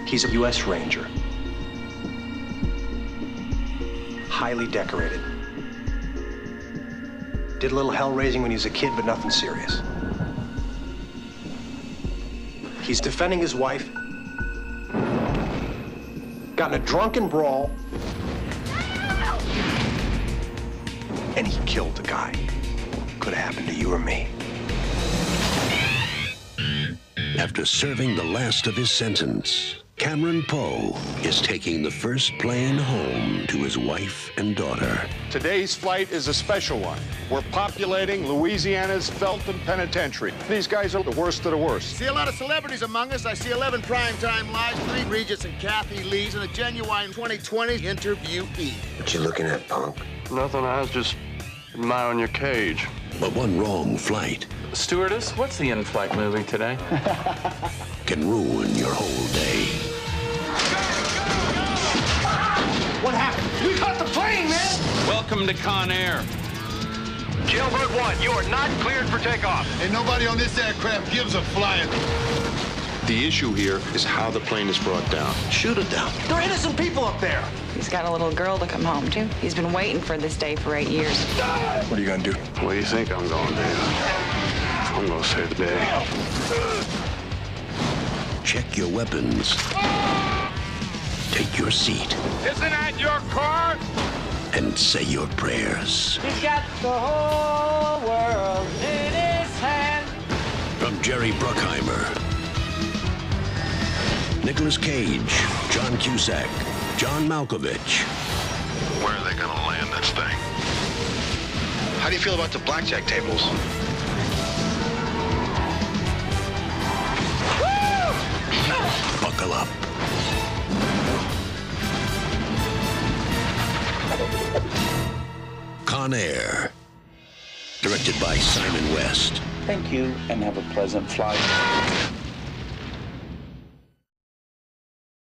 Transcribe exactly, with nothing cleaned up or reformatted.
He's a U S Ranger. Highly decorated. Did a little hell raising when he was a kid, but nothing serious. He's defending his wife. Got in a drunken brawl. And he killed the guy. Could have happened to you or me. After serving the last of his sentence, Cameron Poe is taking the first plane home to his wife and daughter. Today's flight is a special one. We're populating Louisiana's Felton Penitentiary. These guys are the worst of the worst. See a lot of celebrities among us. I see eleven primetime lives, three Regis and Kathy Lees, and a genuine twenty twenty interviewee. What you looking at, punk? Nothing, I was just admiring your cage. But one wrong flight Stewardess, what's the in-flight movie today? can ruin your whole day. What happened? We caught the plane, man! Welcome to Con Air. Jailbird one, you are not cleared for takeoff. And nobody on this aircraft gives a flying. The issue here is how the plane is brought down. Shoot it down. There are innocent people up there. He's got a little girl to come home to. He's been waiting for this day for eight years. What are you gonna do? What do you think I'm going to do? I'm going to save the day. Check your weapons. Take your seat Isn't that your car? and say your prayers. He's got the whole world in his hand. From Jerry Bruckheimer, Nicolas Cage, John Cusack, John Malkovich. Where are they gonna land this thing? How do you feel about the blackjack tables? Buckle up. Con Air. Directed by Simon West. Thank you, and have a pleasant flight.